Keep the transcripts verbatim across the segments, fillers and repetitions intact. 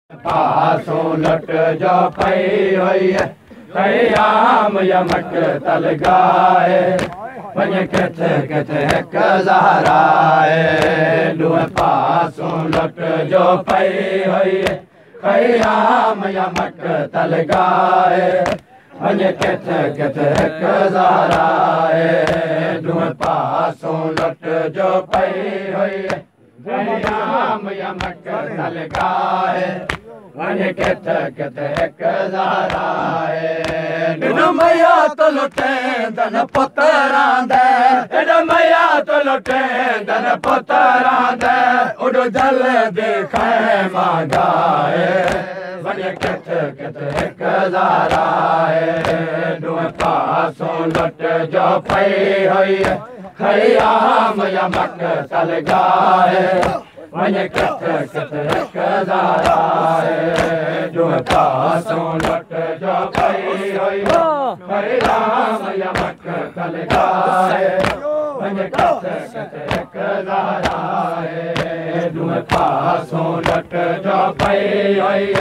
पासों लट जो पई हुई है क़याम यमक तल गाए वञ किथे किथे हिक ज़हरा है दुए पासों लट जो पई हुई है क़याम यमक तल गाए वञ किथे किथे हिक ज़हरा है दुए पासों लट जो पई हुई है क़याम यमक तल गाए वञ किथे किथे हिक ज़हरा है ॾिनो मैया तो लुटेंदन पुत्रां दे ॾिनो मैया तो लुटेंदन पुत्रां दे उॾ जल्दी ख़ैमा गाए वञ किथे किथे हिक ज़हरा है दुए पासों लट जो पई हुई है क़याम यमक तल गाए वञ किथे किथे हिक ज़हरा है दुए पासों लट जो पई हुई क़याम यमक तल गाए वञ किथे किथे हिक ज़हरा है दुए पासों लट जो पई हुई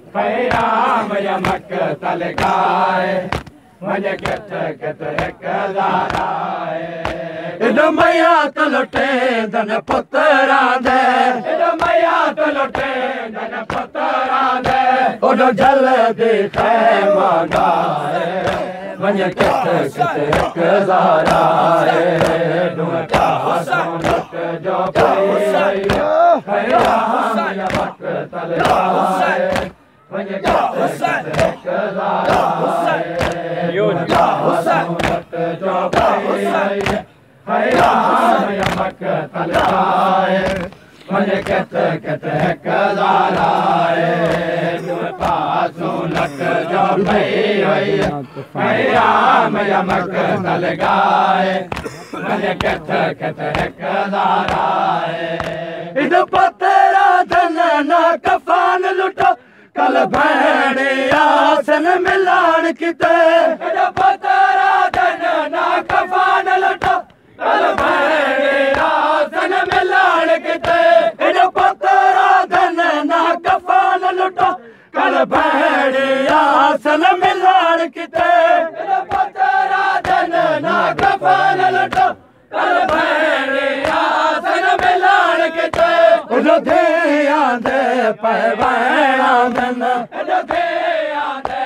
क़याम यमक तल गाए वञ किथे किथे हिक ज़हरा है ॾिनो मैया तो लुटेंदन पुत्रां दे ॾिनो मैया तो लुटेंदन पुत्रां दे उॾ जल्दी ख़ैमा गाए वञ किथे किथे हिक ज़हरा है दुए पासों लट जो पई हुई क़याम यमक तल गाए वञ किथे किथे हिक ज़हरा है दुए पासों लट जो पई हुई क़याम यमक तल गाए वञ किथे किथे हिक ज़हरा है दुए पासों लट जो पई हुई क़याम यमक तल गाए वञ किथे किथे हिक ज़हरा है इन पतरा धन ना कफ़ान लुटो कल भेड़िया सन मिलान किते इन पतरा धन ना कफ़ान लुटो कल भेड़िया सन मिलान किते इन पतरा धन ना कफ़ान लुटो कल भेड़िया सन मिलान किते इन पतरा धन ना कफ़ान लुटो कल भेड़िया सन मिलान किते उन धियां दे पैवैणा धन उन धियां दे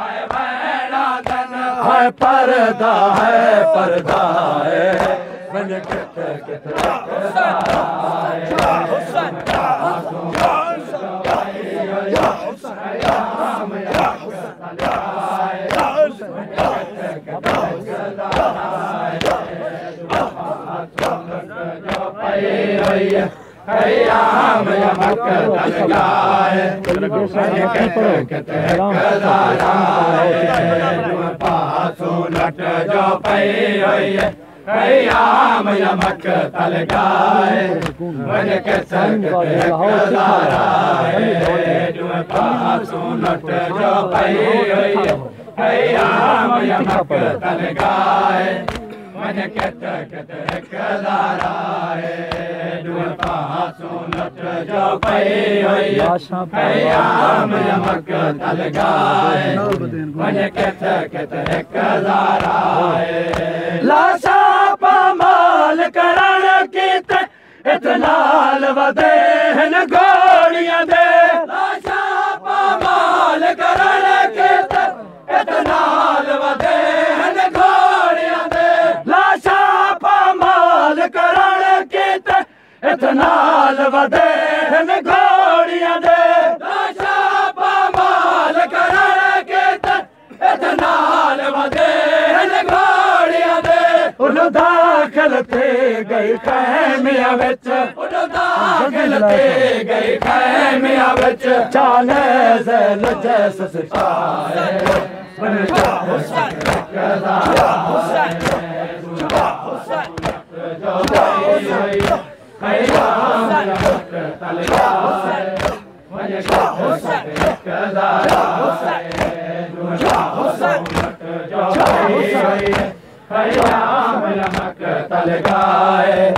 पैवैणा धन है पर्दा है पर्दा है वञ किथे किथे हिक ज़हरा है क़याम यमक तल गाए वञ किथे किथे हिक ज़हरा है दुए पासों लट जो पई हुई क़याम यमक तल गाए वञ किथे किथे हिक ज़हरा है दुए पासों लट जो पई हुई क़याम यमक तल गाए वञ किथे किथे हिक ज़हरा है दुए पासों लट जो पई हुई क़याम यमक तल गाए वञ किथे किथे हिक ज़हरा है दुए पासों लट जो पई हुई क़याम यमक तल गाए वञ किथे किथे हिक ज़हरा है लाशा पामाल करण कीते इतलाल वधे हिन घोड़ियां दे लाशा पामाल करण कीते इतलाल वधे हिन घोड़ियां दे लाशा पामाल करण कीते इतलाल वधे हिन घोड़ियां दे लाशा पामाल करण कीते इतलाल वधे हिन घोड़ियां दे उन दाखिल थी गई ख़ैमिया विच उन दाखिल थी गई ख़ैमिया विच चाले ज़ैल जैस सितारे वञ किथे हिक ज़हरा है दुए पासों लट जो पई हुई क़याम यमक तल गाए वञ किथे किथे हिक ज़हरा है दुए पासों लट जो पई हुई क़याम यमक तल गाए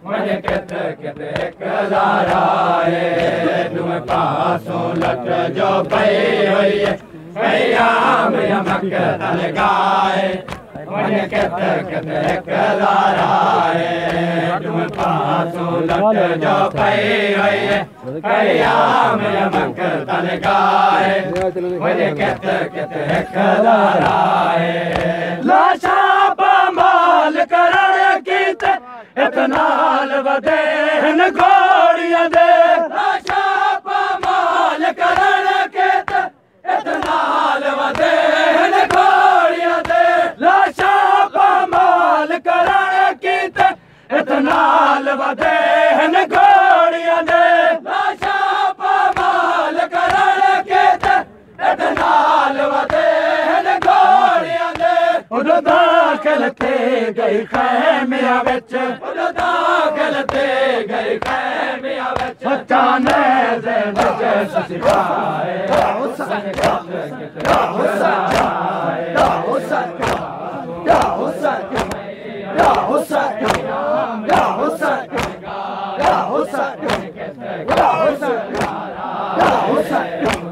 वञे कित कित हिकु ज़ाराए दुम पासों लट जो पई हुई कयाम यमक तलगाए वञे कित कित हिकु ज़ाराए दुम पासों लट जो पई हुई कयाम यमक तलगाए वञे कित कित हिकु ज़ाराए लाशा पामाल करण कीत इतनाल वधे हिन घोड़ियां दे लाशा पामाल करण कीत इतनाल वधे हिन घोड़ियां दे लाशा पामाल करण कीत इतनाल वधे हिन घोड़ियां दे लाशा पामाल करण कीत इतनाल वधे हिन घोड़ियां दे उद दाखिल थे गई खैमिया विच उद दाखिल थे गई खैमिया विच सचाने दे विच सिपाए या हुसैन या हुसैन या हुसैन या हुसैन या हुसैन या हुसैन या हुसैन या हुसैन या हुसैन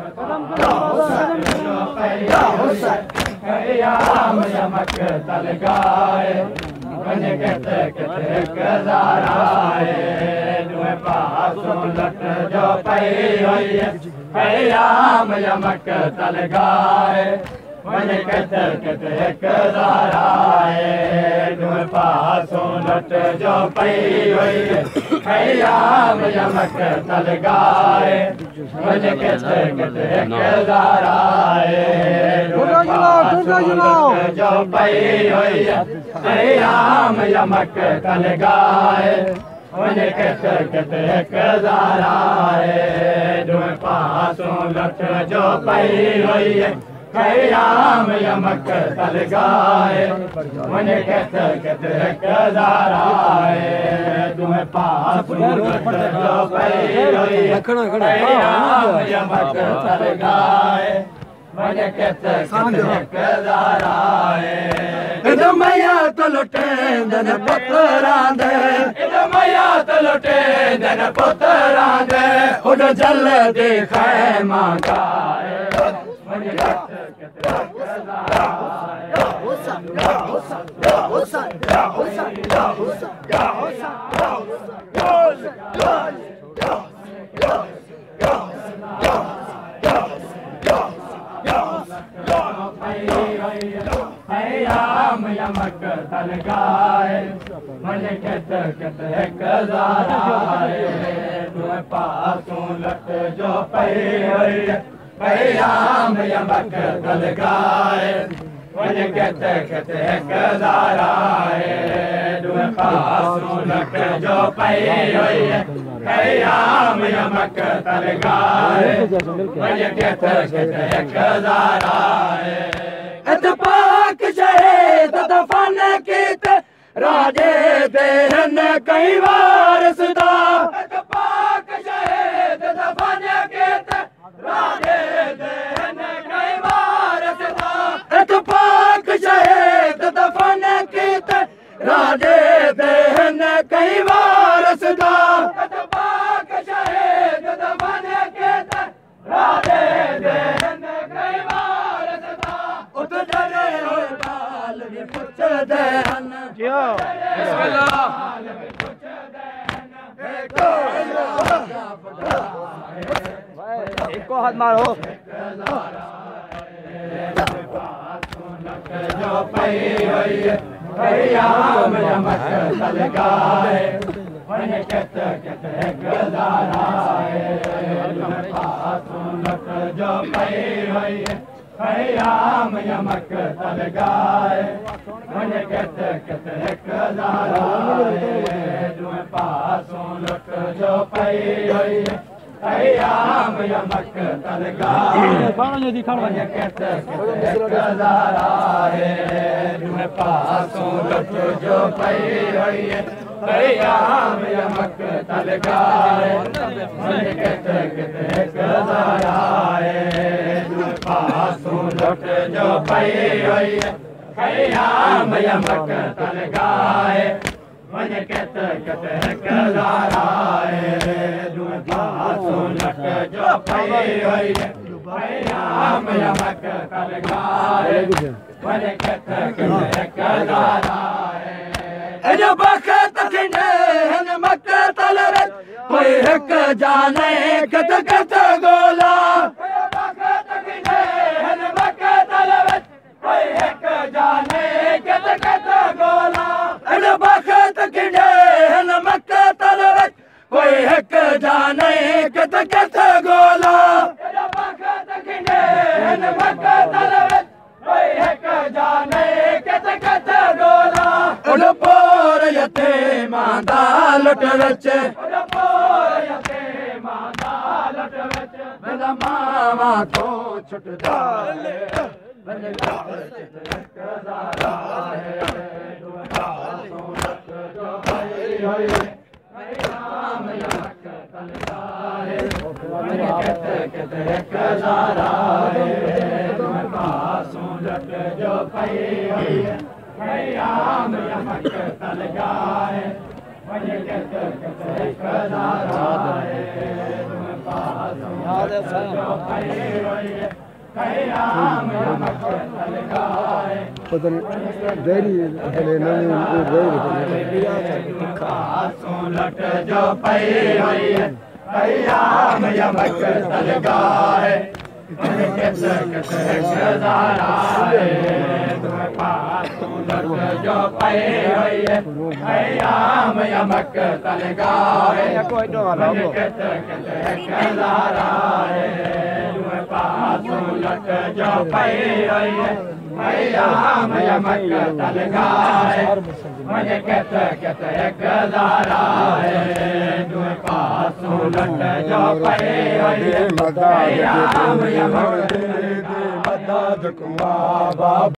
या हुसैन कयाम यमक तलगाए वञे कित कित हिकु ज़ाराए दुए पासों लट जो पई हुई कयाम यमक तलगाए वञे कित कित हिकु ज़ाराए दुए पासों लट जो पई हुई कयाम यमक तलगाए वञे कित कित हिकु ज़ाराए दुए पासों लट जो पई हुई कयाम यमक तलगाए वञे कित कित हिकु ज़ाराए दुए पासों लट जो पई हुई कयाम यमक तलगाए वञे कित कित हिकु ज़ाराए दुए पासों लट जो पई हुई कयाम यमक तलगाए वञे कित कित हिकु ज़ाराए इद मैया तो लुटेंदन पुत्रांदे इद मैया तो लुटेंदन पुत्रांदे उड जल्दी खैमा गाए वञे कित कित हिकु ज़ाराए या हुसैन या हुसैन या हुसैन या हुसैन या हुसैन या हुसैन या हुसैन कयाम यमक तलगाए वञे कित कित हिकु ज़ाराए दुए पासों लट जो पई हुई कयाम यमक तलगाए वञे कित कित हिकु ज़ाराए दुए पासों लट जो पई हुई कयाम यमक तलगाए वञे कित कित हिकु ज़ाराए इत्तफाक शहीद दफन कीत राजे दे हिन कई वारसदा इत्तफाक शहीद दफन कीत राजे दे हिन कई वारसदा इत्तफाक शहीद दफन कीत राजे दे हिन कई वारसदा इत्तफाक शहीद दफन कीत राजे दे हिन कई वारसदा उत डरे होए बाल भी पुछदे हन जियो बिस्मिल्लाह बाल भी पुछदे हन एको हाथ मारो जो पई हुई कयाम यमक तलगाए वञे कित कित हिकु ज़ाराए पासों लट जो पई हुई कयाम यमक तलगाए वञे कित कित हिकु ज़ाराए दुए पासों लट जो पई हुई कयाम यमक तलगाए वञे कित कित हिकु ज़ाराए दुए पासों लट जो पई हुई कयाम यमक तलगाए वञे कित कित हिकु ज़ाराए दुए पासों लट जो पई हुई कयाम यमक तलगाए वञ कित कित हिकु ज़ाराए दुए पासों लट जो पई वई क़याम यमक तलगाए वञ कित कित हिकु ज़ाराए अॼु बख़्त खिंडे हिन मक़तल विच कोई हिकु जाने कित कित ॻोल्हा बख़्त खिंडे हिन मक़तल विच कोई हिकु जाने कित कित ॻोल्हा अॼु बख़्त खिंडे हिन मक़तल विच कोई हिकु जाने कित कित ॻोल्हा अॼु बख़्त खिंडे हिन मक़तल विच कोई हिकु जाने कित कित ॻोल्हा उन पोर यतीमा दा लुट विच उन पोर यतीमा दा लुट विच बिन मामा तो छुटदा बिन चित हिकु ज़ाराए दुए पासों लट जो पई वई क़याम यमक तलगाए वञ कित कित हिकु ज़ाराए दुए पासों लट जो पई वई क़याम यमक तलगाए वञ कित कित हिकु ज़ाराए दुए पासों लट जो पई वई क़याम यमक तलगाए डेरी हले नवी दुए पासों लट जो पई वई क़याम यमक तलगाए वञ कित कित हिकु ज़ाराए दुए पासों लट जो पई वई क़याम यमक तलगाए वञ कित कित हिकु ज़ाराए दुए पासों लट जो पई वई क़याम यमक तलगाए वञ कित कित हिकु ज़ाराए दुए पासों लट जो पई वई क़याम यमक तलगाए